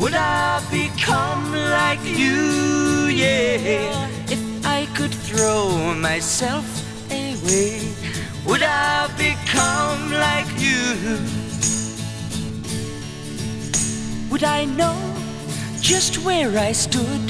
Would I become like you, yeah? If I could throw myself away, would I become like you? Would I know just where I stood?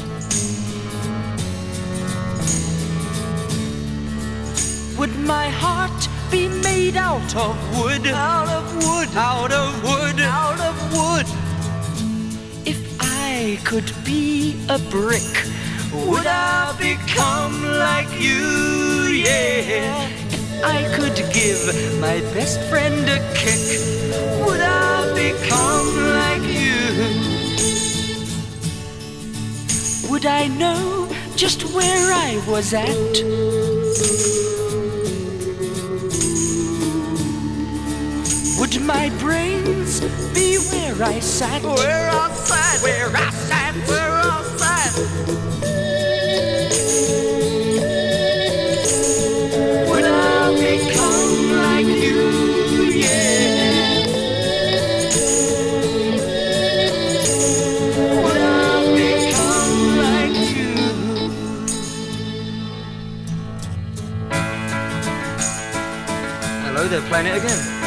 Would my heart be made out of wood? Out of wood, out of wood, out of wood. If I could be a brick, would I become like you, yeah? If I could give my best friend a kick, would I become like you? Would I know just where I was at? Would my brains be where I sat? Where I sat, where I sat, where I sat. Would I become like you, yeah? Would I become like you? Hello there, Planet again.